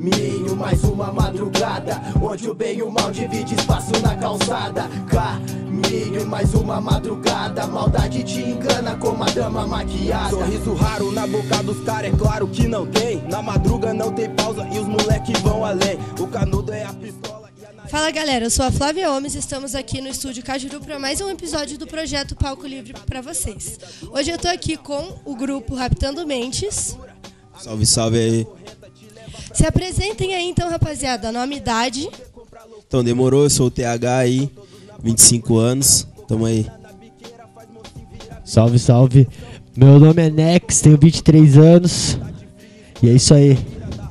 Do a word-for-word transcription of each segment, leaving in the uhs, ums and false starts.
Caminho, mais uma madrugada, onde o bem e o mal divide espaço na calçada. Caminho, mais uma madrugada, maldade te engana como a dama maquiada. Sorriso raro na boca dos caras, é claro que não tem. Na madruga não tem pausa e os moleques vão além. O canudo é a pistola e a... Fala galera, eu sou a Flávia Omes, estamos aqui no estúdio Cajuru para mais um episódio do projeto Palco Livre para vocês. Hoje eu tô aqui com o grupo Raptando Mentes. Salve, salve aí. Se apresentem aí então, rapaziada, nome e idade. Então, demorou, eu sou o T H aí, vinte e cinco anos, tamo aí. Salve, salve. Meu nome é Nex, tenho vinte e três anos. E é isso aí.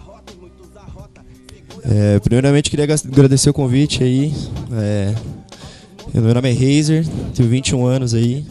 É, primeiramente, queria agradecer o convite aí. É, meu nome é Razer, tenho vinte e um anos aí.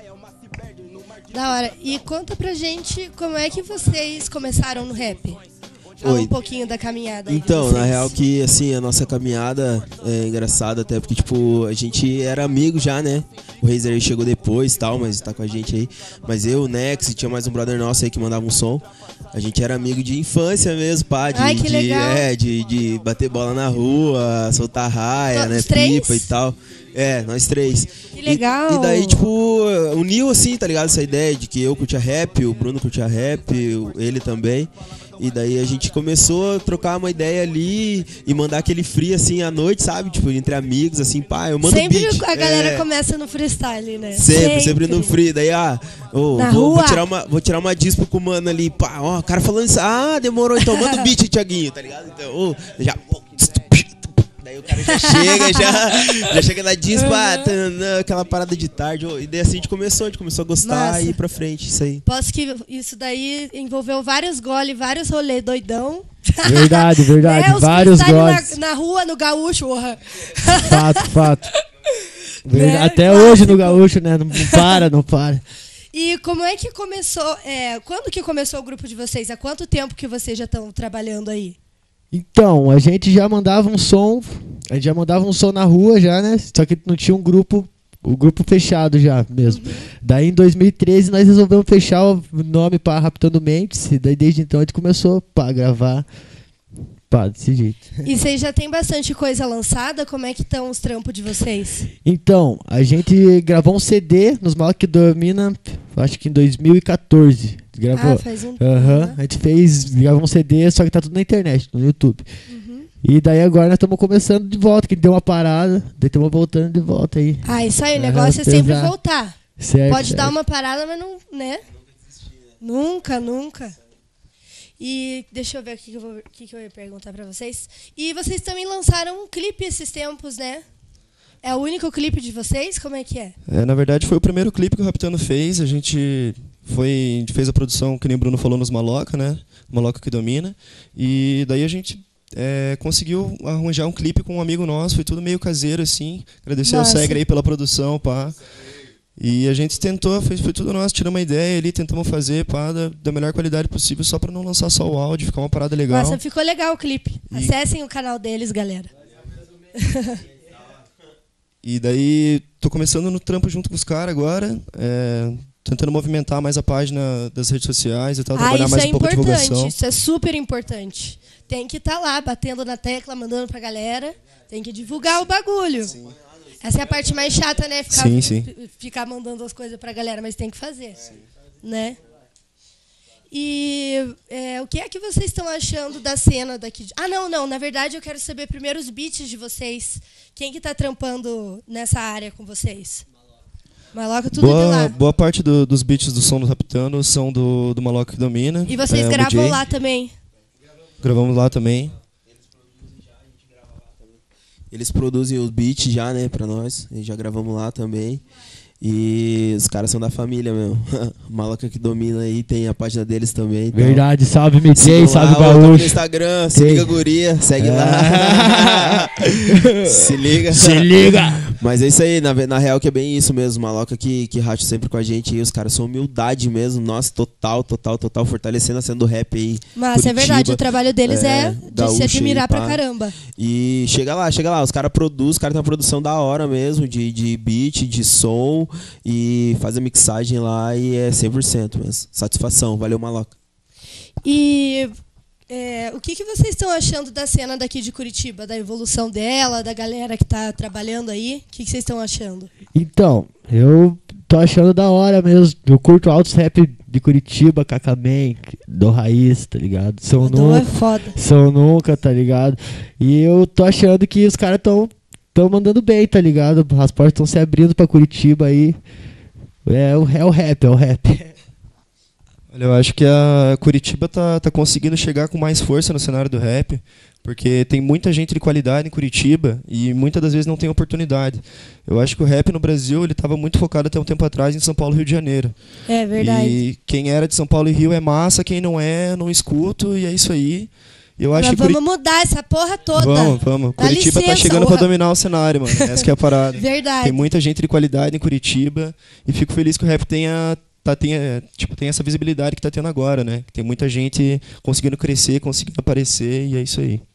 Da hora. E conta pra gente como é que vocês começaram no rap. Fala Oi. um pouquinho da caminhada aí. Então, na real que, assim, a nossa caminhada é engraçada até porque, tipo, a gente era amigo já, né? O Razer aí chegou depois e tal, mas tá com a gente aí. Mas eu, o Nex, e tinha mais um brother nosso aí que mandava um som. A gente era amigo de infância mesmo, pá. De, Ai, que de, legal. É, de, de bater bola na rua, soltar raia, Todos né? três? Pipa e tal. É, nós três. Que legal. E, e daí, tipo, uniu assim, tá ligado? Essa ideia de que eu curtia rap, o Bruno curtia rap, ele também. E daí a gente começou a trocar uma ideia ali e mandar aquele free assim à noite, sabe? Tipo, entre amigos, assim, pá, eu mando Sempre beat. a galera é, começa no freestyle, né? Sempre, sempre no free. Daí, ah, ô, Na vou, rua. vou tirar uma, vou tirar uma dispo com o mano ali, pá, ó, o cara falando isso, ah, demorou, então manda o beat, Thiaguinho, tá ligado? Então, ô, já, pô, daí o cara já chega, já, já chega na dispo, ah, tanã, aquela parada de tarde, ô, e daí assim a gente começou, a gente começou a gostar Massa. e ir pra frente, isso aí. Posso que isso daí envolveu vários gole, vários rolê doidão. Verdade, verdade. É, os Vários freestyle goles. na, na rua, no gaúcho, porra. Fato, fato. Verdade. Né? Até Clássico. hoje no gaúcho, né? Não para, não para. E como é que começou, é, quando que começou o grupo de vocês? Há quanto tempo que vocês já estão trabalhando aí? Então, a gente já mandava um som, a gente já mandava um som na rua já, né? Só que não tinha um grupo, o grupo fechado já mesmo. Uhum. Daí em dois mil e treze nós resolvemos fechar o nome para Raptando Mentes, e daí desde então a gente começou a gravar, pá, desse jeito. E vocês já tem bastante coisa lançada? Como é que estão os trampos de vocês? Então, a gente gravou um C D nos Malak que Domina, acho que em dois mil e quatorze. Gravou. Ah, faz um Aham, tempo, a gente fez, gravou um C D, só que tá tudo na internet, no YouTube. Uhum. E daí agora nós estamos começando de volta, que deu uma parada, daí estamos voltando de volta aí. Ah, isso aí, o Aham, negócio é sempre exato. voltar. Certo, Pode certo. dar uma parada, mas não, né? Nunca, nunca. E deixa eu ver o que, que, eu vou- o que que eu ia perguntar pra vocês. E vocês também lançaram um clipe esses tempos, né? É o único clipe de vocês? Como é que é? É, na verdade, foi o primeiro clipe que o Raptando fez. A gente, foi, a gente fez a produção, que nem o Bruno falou, nos Maloca, né? Maloca que Domina. E daí a gente é, conseguiu arranjar um clipe com um amigo nosso. Foi tudo meio caseiro, assim. Agradecer ao Massa. Segre aí pela produção, pá. E a gente tentou, fez, foi tudo nosso, tiramos uma ideia ali, tentamos fazer, pá, da, da melhor qualidade possível, só pra não lançar só o áudio, ficar uma parada legal. Nossa, ficou legal o clipe. Acessem o canal deles, galera. E daí, tô começando no trampo junto com os caras agora, é, tentando movimentar mais a página das redes sociais e tal, Ah, trabalhar isso mais é um pouco de importante. divulgação. Isso é super importante. Tem que estar lá, batendo na tecla, mandando pra galera. Tem que divulgar o bagulho. Essa é a parte mais chata, né? Ficar, Sim, sim. f- ficar mandando as coisas pra galera, mas tem que fazer. Né? E é, o que é que vocês estão achando da cena daqui? de- Ah, não, não. Na verdade, eu quero saber primeiro os beats de vocês. Quem que tá trampando nessa área com vocês? Maloca, tudo de Boa, lá. boa parte do- dos beats do som do Raptando são do, do Maloca que Domina. E vocês é, o gravam D J. lá também? Gravamos lá também. Eles produzem os beats já, né, pra nós. E já gravamos lá também. E os caras são da família mesmo. Maloca que Domina aí, tem a página deles também. Então, Verdade, salve M J, sigam salve lá, ó, tamo no Gaúcho. Instagram, se Tem. liga guria, segue É. lá. Se liga. Se liga! Mas é isso aí, na, ve- na real que é bem isso mesmo. Maloca que, que racha sempre com a gente aí. Os caras são humildade mesmo. Nossa, total, total, total. Fortalecendo a cena do rap aí. Mas é verdade, Curitiba. o trabalho deles é, é, de se gaúcho admirar aí, pra pá. caramba. E chega lá, chega lá. Os caras produzem, os caras têm uma produção da hora mesmo. De, de beat, de som. E faz a mixagem lá e é cem por cento mesmo. Satisfação. Valeu, Maloca. E É, o que, que vocês estão achando da cena daqui de Curitiba, da evolução dela, da galera que tá trabalhando aí? O que, que vocês estão achando? Então, eu tô achando da hora mesmo. Eu curto altos rap de Curitiba, Kakaman, do Raiz, tá ligado? São Mandou é nunca, foda. São nunca, tá ligado? E eu tô achando que os caras tão, tão mandando bem, tá ligado? As portas estão se abrindo pra Curitiba aí. É o, é o rap, é o rap. Olha, eu acho que a Curitiba tá, tá conseguindo chegar com mais força no cenário do rap, porque tem muita gente de qualidade em Curitiba e muitas das vezes não tem oportunidade. Eu acho que o rap no Brasil ele estava muito focado até um tempo atrás em São Paulo e Rio de Janeiro. É verdade. E quem era de São Paulo e Rio é massa, quem não é, não escuto, e é isso aí. Eu acho Mas que vamos Curi... mudar essa porra toda. Vamos, vamos. Dá Curitiba licença, tá chegando porra. para dominar o cenário, mano. Essa que é a parada. Verdade. Tem muita gente de qualidade em Curitiba e fico feliz que o rap tenha Tá, tem, tipo, tem essa visibilidade que tá tendo agora, né? Tem muita gente conseguindo crescer, conseguindo aparecer, e é isso aí.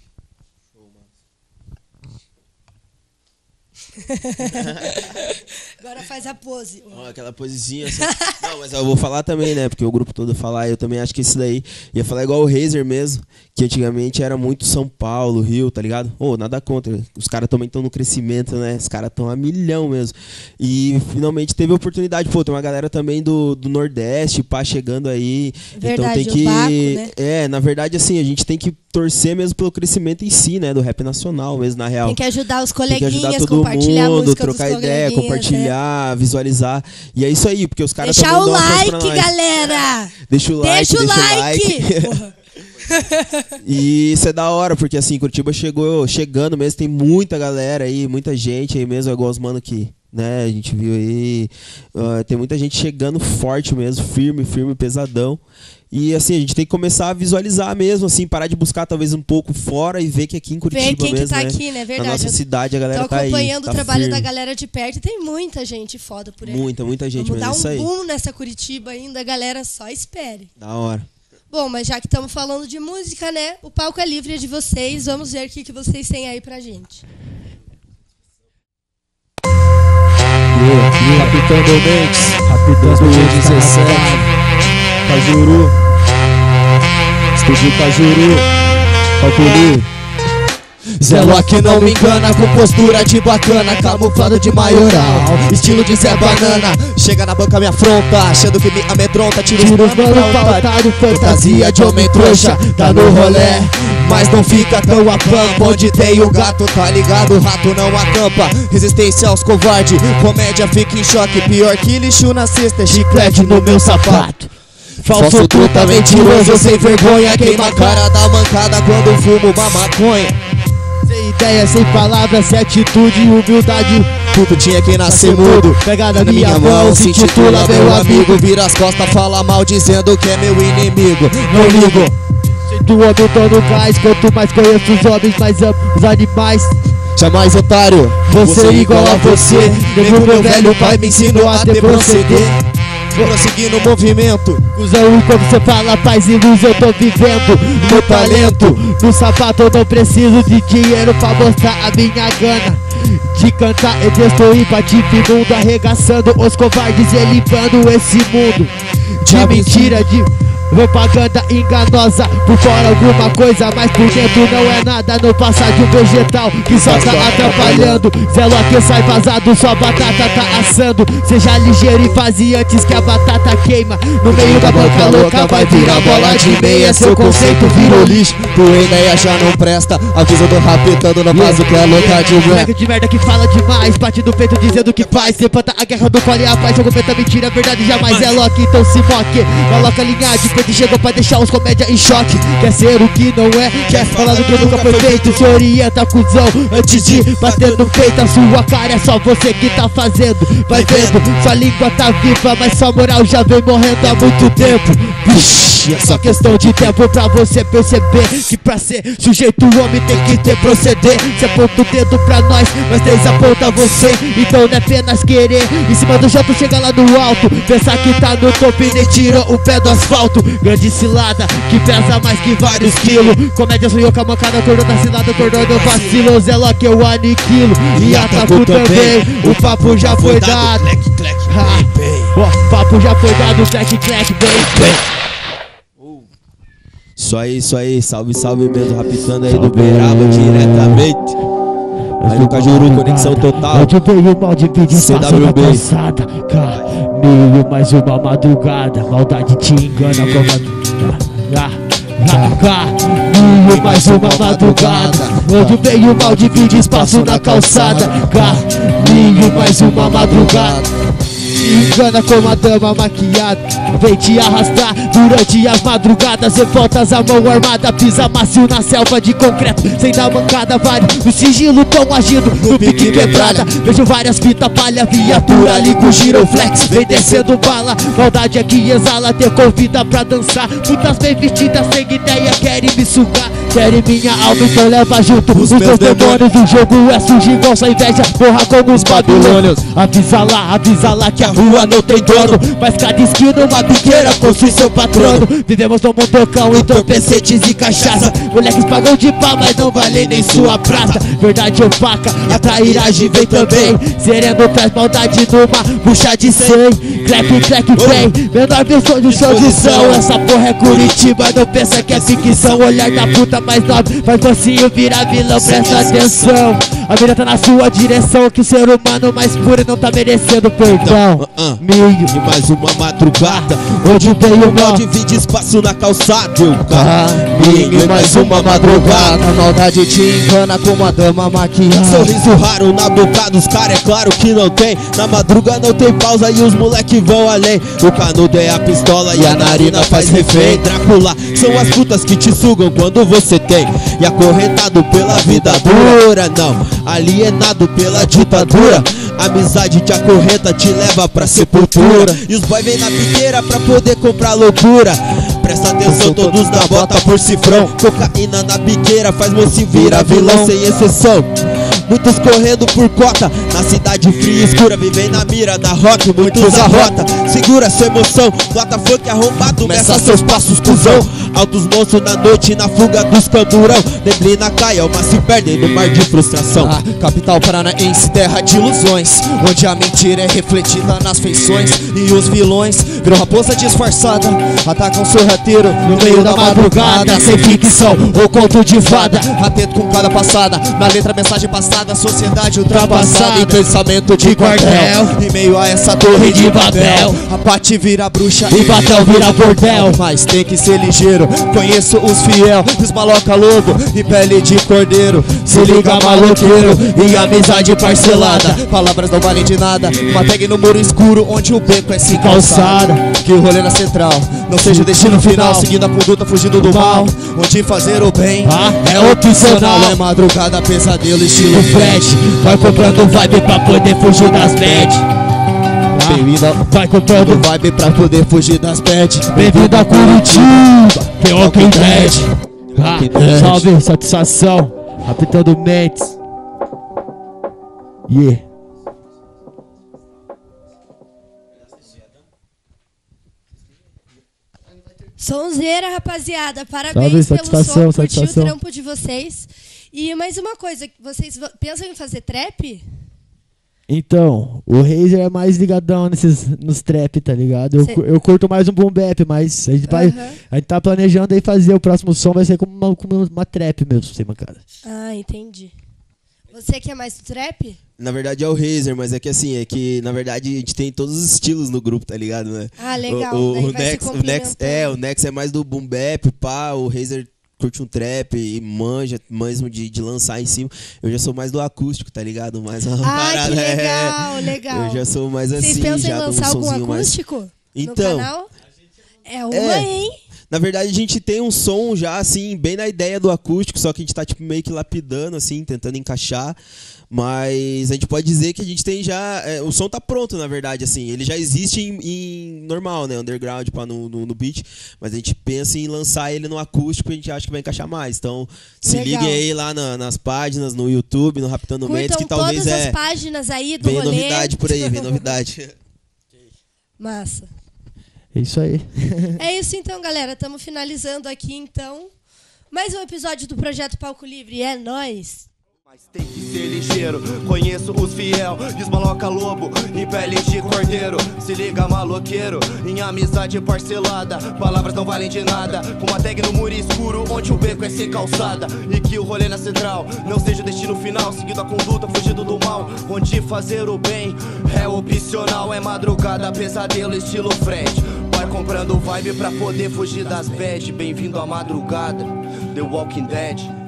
Agora faz a pose. Oh, aquela posezinha assim. Não, mas eu vou falar também, né? Porque o grupo todo falar, eu também acho que isso daí ia falar igual o Razer mesmo, que antigamente era muito São Paulo, Rio, tá ligado? Oh, nada contra. Os caras também estão no crescimento, né? Os caras estão a milhão mesmo. E finalmente teve a oportunidade, pô, tem uma galera também do, do Nordeste, pá, chegando aí. Verdade, então tem que. o Baco, né? É, na verdade, assim, a gente tem que torcer mesmo pelo crescimento em si, né? Do rap nacional mesmo, na real. Tem que ajudar os Tem que coleguinhas, ajudar todo compartilhar mundo, a música trocar dos ideia, coleguinhas, compartilhar, né? visualizar. E é isso aí, porque os caras Deixar também o dão uma chance pra like, nós. galera! Deixa o like, Deixa o deixa o like! like. Porra. E isso é da hora, porque assim, Curitiba chegou, chegando mesmo, tem muita galera aí, muita gente aí mesmo, igual os mano que, né, a gente viu aí, uh, tem muita gente chegando forte mesmo, firme, firme, pesadão. E assim, a gente tem que começar a visualizar mesmo, assim, parar de buscar talvez um pouco fora e ver que aqui em Curitiba Ver quem mesmo, que tá né, aqui, né? Verdade. na nossa cidade a galera Tô tá aí. acompanhando tá o trabalho firme. da galera de perto e tem muita gente foda por aí. Muita, muita gente Vamos mesmo, dar isso um aí. boom nessa Curitiba ainda, galera, só espere. Da hora. Bom, mas já que estamos falando de música, né? O palco é livre, é de vocês. Vamos ver o que, que vocês têm aí pra gente. Yeah, yeah. Capitão Domentes, Rapidão dois mil e dezessete, Cajuru, Estúdio Cajuru, Calculi. Zé Lock não me engana, com postura de bacana, camuflado de maioral, estilo de Zé Banana. Chega na banca, me afronta, achando que me amedronta. Tira os Tira os mano mano pra pra otário, otário, fantasia de homem trouxa. Tá no rolé, mas não fica tão a pampa. Onde tem o gato, tá ligado, o rato não acampa. Resistência aos covardes, comédia fica em choque. Pior que lixo na cesta, chiclete no meu sapato. Falso truta, mentiroso, sem vergonha. Queima a cara da mancada quando fumo uma maconha. Sem ideia, sem palavras, sem atitude e humildade. Tudo tinha que nascer mudo. Pega na minha mão, se intitula meu amigo. Vira as costas, fala mal, dizendo que é meu inimigo. Não ligo. Do homem tô no gás, quanto mais conheço os homens, mais amo os animais. Jamais otário, Você igual a você. Lembro meu velho pai me ensinou a ter proceder. Prosseguindo o movimento. Cusão, quando você fala paz e luz, eu tô vivendo meu talento. No sapato eu não preciso de dinheiro pra mostrar a minha gana. De cantar e destruir, patife mundo, arregaçando os covardes e limpando esse mundo. De mentira, de propaganda enganosa. Por fora alguma coisa, mas por dentro não é nada. Não passa de um vegetal que só tá atrapalhando. Zé Lock sai vazado, sua batata tá assando. Seja ligeiro e faze antes que a batata queima. No meio da banca louca vai virar bola de meia. Seu conceito virou lixo, Tua ideia já não presta. Avisa do rapitando na base que é louca de rap. moleque de merda que fala demais, bate no peito dizendo que faz. Levanta a guerra do qual é a paz, argumenta mentira, verdade jamais é Lock, então se moque. Coloca a linha de peito e chegou pra deixar os comédia em choque. Quer ser o que não é, quer falar do que nunca foi feito. Se orienta, cuzão, antes de bater no peito. A sua cara é só você que tá fazendo. Vai vendo, sua língua tá viva, mas sua moral já vem morrendo há muito tempo. Vixe, é só questão de tempo pra você perceber que pra ser sujeito o homem tem que ter proceder. Você aponta o dedo pra nós, mas três aponta você. Então não é apenas querer, em cima do jato chega lá no alto. Pensar que tá no topo e nem tirou o pé do asfalto. Grande cilada, que pesa mais que vários quilos. Comédia sonhou com a mancada, acordou da cilada, acordou do vacilo. Zé Lock eu aniquilo e ataco também. O papo já foi dado. O papo já foi dado, clack, clack, bem, bem. Isso aí, isso aí. Salve, salve mesmo. Rapitando aí do Beraba diretamente. Aí no Cajuru, conexão total. Onde veio o mal divide espaço C W B. na calçada. Caminho mais uma madrugada. Maldade te engana como a... Caminho mais uma madrugada. Onde veio o mal divide espaço na calçada. Caminho mais uma madrugada. Engana como a dama maquiada. Vem te arrastar durante as madrugadas. Revoltas a mão armada. Pisa macio na selva de concreto. Sem dar mancada, vários no sigilo tão agindo no pique quebrada. Vejo várias fitas palha, viatura ali com giroflex. Vem descendo bala, maldade aqui exala. Te convida pra dançar. Putas bem vestidas, sem ideia, querem me sugar. Querem minha alma, então leva junto os meus demônios. O jogo é sujo igual sua inveja. Porra como os babilônios. Avisa lá, avisa lá que a rua não tem dono. Mas cada esquina uma biqueira possui seu patrono. Vivemos no mundocão, entorpecentes e cachaça. Moleques pagam de pá, mas não valem nem sua prata. Verdade ou faca, a trairagem vem também. Sereno traz maldade numa bucha de cem. Clap, clap, vem. Menor versão de solução. Essa porra é Curitiba, não pensa que é ficção. Olhar da puta mais nobre faz mocinho virar vilão, presta atenção. A vida tá na sua direção, que o ser humano mais puro não tá merecendo perdão. Uh -uh. Milho e mais uma madrugada. onde veio o mal Divide espaço na calçada. caminho e mais uma madrugada. A maldade te engana como a dama maquiada. Sorriso raro na boca dos caras, é claro que não tem. Na madruga não tem pausa e os moleque vão além. O canudo é a pistola e a narina faz refém. Drácula são as putas que te sugam quando você tem. E acorrentado pela vida dura, não, alienado pela ditadura. Amizade te acorrenta, te leva pra sepultura. E os boy vem na biqueira pra poder comprar loucura. Presta atenção, todos na bota por cifrão. Cocaína na biqueira faz moço virar vilão sem exceção. Muitos correndo por cota, na cidade fria e escura. Vivem na mira da rock, muitos arrota. Segura sua emoção, bota funk arrombado, meça seus passos, cuzão. Altos monstros na noite, na fuga dos camburão. Neblina cai, almas se perdem no mar de frustração. A capital paranaense, terra de ilusões, onde a mentira é refletida nas feições. E os vilões viram raposa disfarçada, atacam sorrateiro no meio da madrugada. Sem ficção ou conto de fada, atento com cada passada, na letra mensagem passada, sociedade ultrapassada e pensamento de quartel. Em meio a essa torre de Babel, a Pati vira bruxa e Batel vira bordel. Mas tem que ser ligeiro, conheço os fiel, os maloca lobo e pele de cordeiro. Se liga maloqueiro e amizade parcelada. Palavras não valem de nada, uma tag no muro escuro onde o beco é sem calçada. Que o rolê na central não seja o destino final, seguindo a conduta, fugindo do mal, onde fazer o bem ah, é opcional. É madrugada, pesadelo, estilo Fred. Vai comprando vibe pra poder fugir das bad. Bem-vindo, vai comprando vibe pra poder fugir das bad. Bem-vindo a Curitiba, The Walking Dead. ah, Salve, satisfação, rapitando mentes. Yeah. Sonzeira, rapaziada. Salve, Parabéns pelo satisfação, som, curti o satisfação. trampo de vocês. E mais uma coisa, vocês vo- pensam em fazer trap? Então, o Razer é mais ligadão nesses, nos trap, tá ligado? Eu, Cê- cu- eu curto mais um boom bap, mas a gente, vai, Aham. a gente tá planejando aí fazer o próximo som, vai ser como uma, como uma trap mesmo, sem mancada. Ah, entendi. Você que é mais do trap? Na verdade é o Razer, mas é que assim, é que na verdade a gente tem todos os estilos no grupo, tá ligado, né? Ah, legal. O, o, Daí o, vai se Nex, o Nex, complementando. é, o Nex é mais do boom bap, pá, o Razer curte um trap e manja mesmo de, de lançar em cima. Eu já sou mais do acústico, tá ligado? Mais uma Ah, que parada, é. legal, legal. Eu já sou mais assim, Vocês pensam em já de um lançar algum sonzinho mais... acústico Então, no canal? É uma, é. hein? Na verdade, a gente tem um som já, assim, bem na ideia do acústico, só que a gente tá, tipo, meio que lapidando, assim, tentando encaixar. Mas a gente pode dizer que a gente tem já... É, o som tá pronto, na verdade, assim. Ele já existe em, em normal, né? Underground, pá, no, no, no beat. Mas a gente pensa em lançar ele no acústico e a gente acha que vai encaixar mais. Então, se Legal. liguem aí lá na- nas páginas, no YouTube, no Raptando Mentes, Curtam que talvez todas é... as páginas aí do Vem rolê. novidade por aí, vem novidade. Massa. É isso aí. É isso então, galera. Estamos finalizando aqui, então. Mais um episódio do Projeto Palco Livre. É nóis! Tem que ser ligeiro, conheço os fiel e os maloca lobo em pele de cordeiro. Se liga maloqueiro, em amizade parcelada, palavras não valem de nada. Com uma tag no muro escuro, onde o beco é sem calçada. E que o rolê na central não seja o destino final, seguindo a conduta, fugindo do mal. Onde fazer o bem é opcional, é madrugada, pesadelo estilo Fred. Vai comprando vibe pra poder fugir das bad. Bem-vindo à madrugada, The Walking Dead.